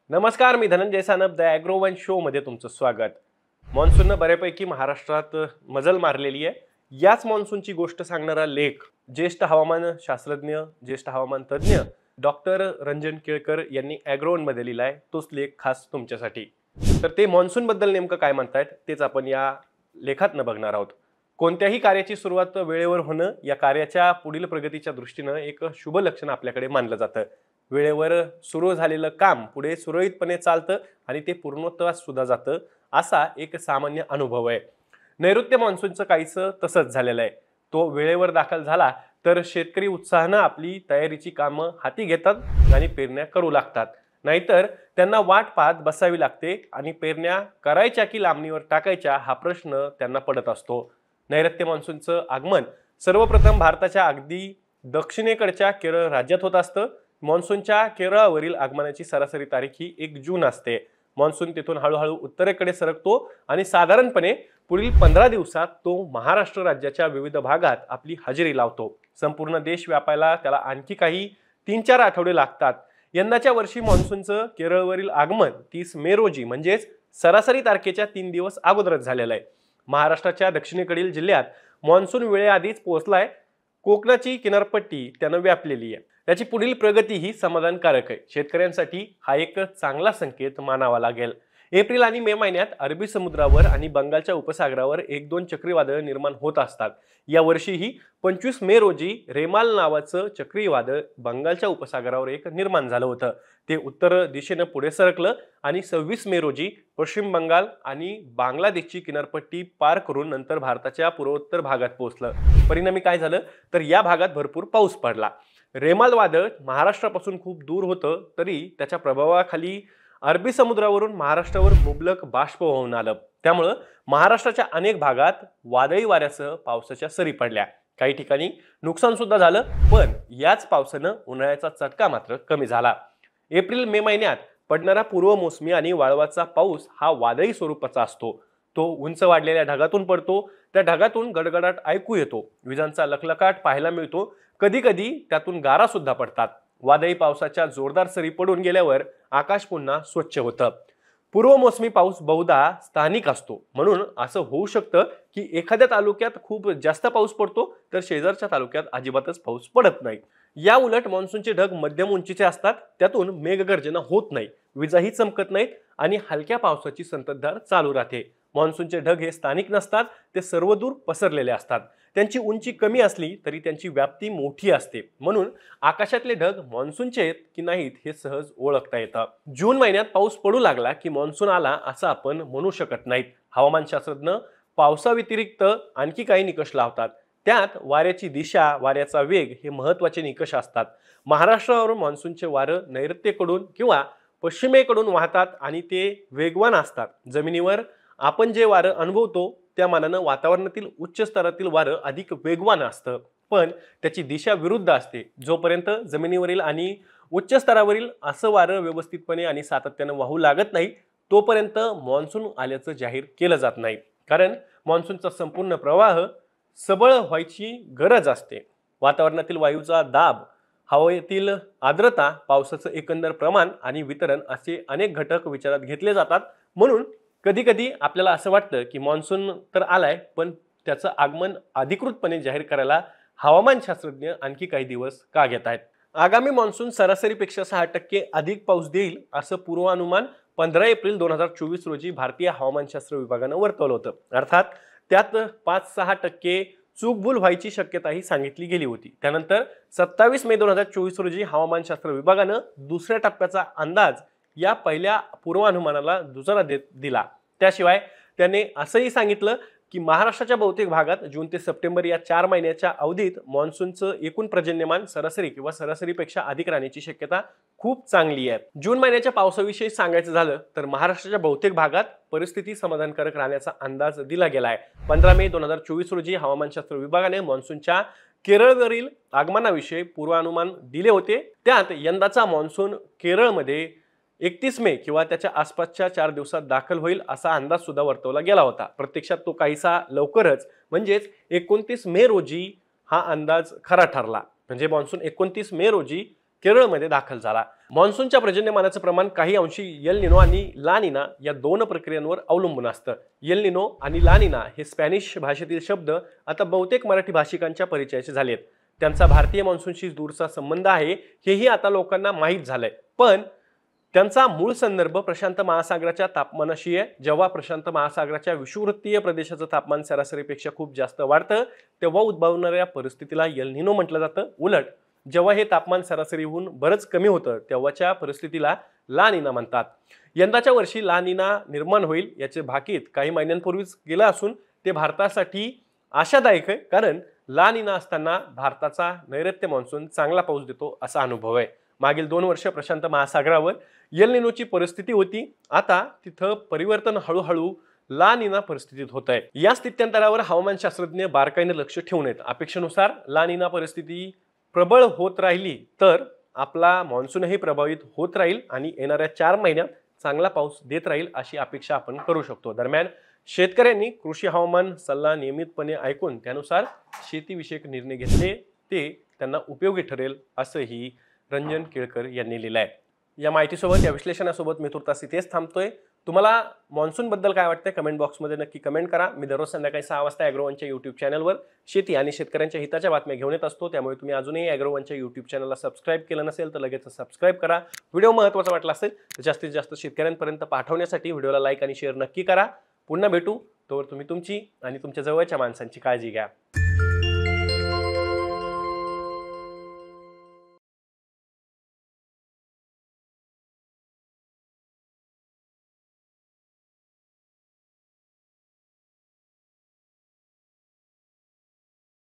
नमस्कार, मी Dhananjay Sanap the Agrowon show मध्ये तुमचं स्वागत। मॉन्सूननं बऱ्यापैकी महाराष्ट्रात मजल मारलेली आहे। याच मॉन्सूनची गोष्ट सांगणारा लेख ज्येष्ठ हवामान शास्त्रज्ञ, ज्येष्ठ हवामान तज्ञ डॉक्टर रंजन केळकर यांनी ॲग्रोवन मध्ये लिहिलाय। तोच लेख खास तुमच्यासाठी। तर ते मॉन्सून बद्दल नेमकं काय म्हणतायत तेच आपण या लेखातनं बघणार आहोत। कोणत्याही कार्याची सुरुवात वेळेवर होणं या कार्याच्या पुढील प्रगतीच्या दृष्टीनं एक शुभ लक्षण आपल्याकडे मानलं जातं। वेळेवर सुरू झालेलं काम पुढे सुरळीतपणे चालतं आणि ते पूर्णत्वास सुद्धा जातं, असा एक सामान्य अनुभव आहे। नैऋत्य मान्सूनचं काहीसं तसंच झालेलं आहे। तो वेळेवर दाखल झाला तर शेतकरी उत्साहानं आपली तयारीची कामं हाती घेतात आणि पेरण्या करू लागतात। नाहीतर त्यांना वाट पाहत बसावी लागते आणि पेरण्या करायच्या की लांबणीवर टाकायच्या हा प्रश्न त्यांना पडत असतो। नैऋत्य मान्सूनचं आगमन सर्वप्रथम भारताच्या अगदी दक्षिणेकडच्या केरळ राज्यात होत असतं। मॉन्सूनच्या केरळावरील आगमनाची सरासरी तारीख ही 1 जून असते। मॉन्सून तिथून हळूहळू उत्तरेकडे सरकतो आणि साधारणपणे पुढील 15 दिवसात तो महाराष्ट्र राज्याच्या विविध भागात आपली हजेरी लावतो। संपूर्ण देश व्यापायला त्याला आणखी काही 3-4 आठवडे लागतात। यंदाच्या वर्षी मॉन्सूनचं केरळवरील आगमन 30 मे रोजी म्हणजेच सरासरी तारखेच्या 3 दिवस अगोदरच झालेलं आहे। महाराष्ट्राच्या दक्षिणेकडील जिल्ह्यात मॉन्सून वेळेआधीच पोहोचलाय। कोकणाची किनारपट्टी त्यानं व्यापलेली आहे। त्याची पुढील प्रगती ही समाधानकारक आहे। शेतकऱ्यांसाठी हा एक चांगला संकेत मानावा लागेल। एप्रिल आणि मे महिन्यात अरबी समुद्रावर आणि बंगालच्या उपसागरावर 1-2 चक्रीवादळ निर्माण होत असतात। या वर्षीही 25 मे रोजी रेमाल नावाचं चक्रीवादळ बंगालच्या उपसागरावर एक निर्माण झालं होतं। ते उत्तर दिशेनं पुढे सरकलं आणि 26 मे रोजी पश्चिम बंगाल आणि बांगलादेशची किनारपट्टी पार करून नंतर भारताच्या पूर्वोत्तर भागात पोहोचलं। परिणामी काय झालं तर या भागात भरपूर पाऊस पडला। रेमाल वादळ महाराष्ट्रापासून खूप दूर होतं तरी त्याच्या प्रभावाखाली अरबी समुद्रावरून महाराष्ट्रावर मुबलक बाष्प वाहून आलं। त्यामुळे महाराष्ट्राच्या अनेक भागात वादळी वाऱ्यासह पावसाच्या सरी पडल्या। काही ठिकाणी नुकसान सुद्धा झालं, पण याच पावसानं उन्हाळ्याचा चटका मात्र कमी झाला। एप्रिल मे महिन्यात पडणारा पूर्व मोसमी आणि वाळवाचा पाऊस हा वादळी स्वरूपाचा असतो। तो उंच वाढलेल्या ढगातून पडतो। त्या ढगातून गडगडाट ऐकू येतो, विजांचा लखलखाट पाहायला मिळतो, कधी कधी त्यातून गारा सुद्धा पडतात। वादळी पावसाच्या जोरदार सरी पडून गेल्यावर आकाश पुन्हा स्वच्छ होतं। पूर्व मोसमी पाऊस बहुधा स्थानिक असतो, म्हणून असं होऊ शकतं की एखाद्या तालुक्यात खूप जास्त पाऊस पडतो तर शेजारच्या तालुक्यात अजिबातच पाऊस पडत नाही। या उलट मान्सूनचे ढग मध्यम उंचीचे असतात, त्यातून मेघगर्जना होत नाही, विजाही चमकत नाहीत आणि हलक्या पावसाची संततधार चालू राहते। मान्सूनचे ढग हे स्थानिक नसतात, ते सर्वदूर पसरलेले असतात। त्यांची उंची कमी असली तरी त्यांची व्याप्ती मोठी असते, म्हणून आकाशातले ढग मान्सूनचे आहेत की नाहीत हे सहज ओळखता येतं। जून महिन्यात पाऊस पडू लागला की मान्सून आला असं आपण म्हणू शकत नाहीत। हवामानशास्त्रज्ञ पावसाव्यतिरिक्त आणखी काही निकष लावतात। त्यात वाऱ्याची दिशा, वाऱ्याचा वेग हे महत्त्वाचे निकष असतात। महाराष्ट्रावर मान्सूनचे वारं नैऋत्येकडून किंवा पश्चिमेकडून वाहतात आणि ते वेगवान असतात। जमिनीवर आपण जे वारं अनुभवतो त्या मानानं वातावरणातील उच्च स्तरातील वारं अधिक वेगवान असतं, पण त्याची दिशा विरुद्ध असते। जोपर्यंत जमिनीवरील आणि उच्च स्तरावरील असं वारं व्यवस्थितपणे आणि सातत्यानं वाहू लागत नाही तोपर्यंत मॉन्सून आल्याचं जाहीर केलं जात नाही, कारण मॉन्सूनचा संपूर्ण प्रवाह सबळ व्हायची गरज असते। वातावरणातील वायूचा दाब, हवेतील आर्द्रता, पावसाचं एकंदर प्रमाण आणि वितरण असे अनेक घटक विचारात घेतले जातात। म्हणून कधी कधी आपल्याला असं वाटतं की मॉन्सून तर आलाय, पण त्याचं आगमन अधिकृतपणे जाहीर करायला हवामानशास्त्रज्ञ आणखी काही दिवस का घेत आहेत। आगामी मॉन्सून सरासरीपेक्षा 6% अधिक पाऊस देईल असं पूर्वानुमान 15 एप्रिल 2024 रोजी भारतीय हवामानशास्त्र विभागानं वर्तवलं होतं। अर्थात त्यात 5-6% चूकभूल व्हायची शक्यताही सांगितली गेली होती। त्यानंतर 27 मे 2024 रोजी हवामानशास्त्र विभागानं दुसऱ्या टप्प्याचा अंदाज या पहिल्या पूर्वानुमानाला दुजोरा दिला। त्याशिवाय त्याने असंही सांगितलं की महाराष्ट्राच्या बहुतेक भागात जून ते सप्टेंबर या 4 महिन्याच्या अवधीत मॉन्सूनचं एकूण पर्जन्यमान सरासरी किंवा सरासरीपेक्षा अधिक राहण्याची शक्यता खूप चांगली आहे। जून महिन्याच्या पावसाविषयी सांगायचं झालं तर महाराष्ट्राच्या बहुतेक भागात परिस्थिती समाधानकारक राहण्याचा अंदाज दिला गेला आहे। 15 मे 2024 रोजी हवामानशास्त्र विभागाने मॉन्सूनच्या केरळवरील आगमनाविषयी पूर्वानुमान दिले होते। त्यात यंदाचा मॉन्सून केरळमध्ये 31 मे किंवा त्याच्या आसपासच्या 4 दिवसात दाखल होईल असा अंदाज सुद्धा वर्तवला गेला होता। प्रत्यक्षात तो काहीसा लवकरच म्हणजेच 29 मे रोजी हा अंदाज खरा ठरला। म्हणजे मॉन्सून 29 मे रोजी केरळमध्ये दाखल झाला. मान्सूनच्या पर्जन्यमानाचं प्रमाण काही अंशी एल निनो आणि ला निना या दोन प्रक्रियांवर अवलंबून असतं. एल निनो आणि ला निना हे स्पॅनिश भाषेतील शब्द आता बहुतेक मराठी भाषिकांच्या परिचयाचे झालेत. त्यांचा भारतीय मान्सूनशी दूरचा संबंध आहे हेही आता लोकांना माहीत झालंय. पण त्यांचा मूळ संदर्भ प्रशांत महासागराच्या तापमानाशी आहे. जेव्हा प्रशांत महासागराच्या विषुववृत्तीय प्रदेशाचं तापमान सरासरीपेक्षा खूप जास्त वाढतं तेव्हा उद्भवणाऱ्या परिस्थितीला एल निनो म्हटलं जातं. उलट जेव्हा हे तापमान सरासरीहून बरंच कमी होतं तेव्हाच्या परिस्थितीला ला निना म्हणतात. यंदाच्या वर्षी ला निना निर्माण होईल याचे भाकीत काही महिन्यांपूर्वीच गेलं असून ते भारतासाठी आशादायक आहे, कारण ला निना असताना भारताचा नैऋत्य मान्सून चांगला पाऊस देतो असा अनुभव आहे. मागील 2 वर्ष प्रशांत महासागरावर एल निनोची परिस्थिती होती. आता तिथं परिवर्तन हळूहळू ला निना परिस्थितीत होत आहे. या स्थित्यंतरावर हवामानशास्त्रज्ञ बारकाईने लक्ष ठेवून आहेत. अपेक्षेनुसार ला निना परिस्थिती प्रबळ होत राहिली तर आपला मान्सूनही प्रभावित होत राहील आणि येणाऱ्या 4 महिन्यात चांगला पाऊस देत राहील अशी अपेक्षा आपण करू शकतो. दरम्यान शेतकऱ्यांनी कृषी हवामान सल्ला नियमितपणे ऐकून त्यानुसार शेतीविषयक निर्णय घेतले ते त्यांना उपयोगी ठरेल असंही रंजन केळकर यांनी लिहिलं आहे. या माहितीसोबत या विश्लेषणासोबत मी तुर्तास इथेच थांबतोय. तुम्हाला मान्सून बद्दल काय वाटतंय कमेंट बॉक्समध्ये नक्की कमेंट करा. मी दररोज संध्याकाळी 6 वाजता ॲग्रोवनच्या यूट्यूब चॅनलवर शेती आणि शेतकऱ्यांच्या हिताच्या बातम्या घेऊन येत असतो. त्यामुळे तुम्ही अजूनही ॲग्रोवनच्या यूट्यूब चॅनलला सबस्क्राईब केलं नसेल तर लगेच सबस्क्राईब करा. व्हिडिओ महत्त्वाचा वाटला असेल तर जास्तीत जास्त शेतकऱ्यांपर्यंत पाठवण्यासाठी व्हिडिओला लाईक आणि शेअर नक्की करा. पुन्हा भेटू. तोवर तुम्ही तुमची आणि तुमच्या जवळच्या माणसांची काळजी घ्या.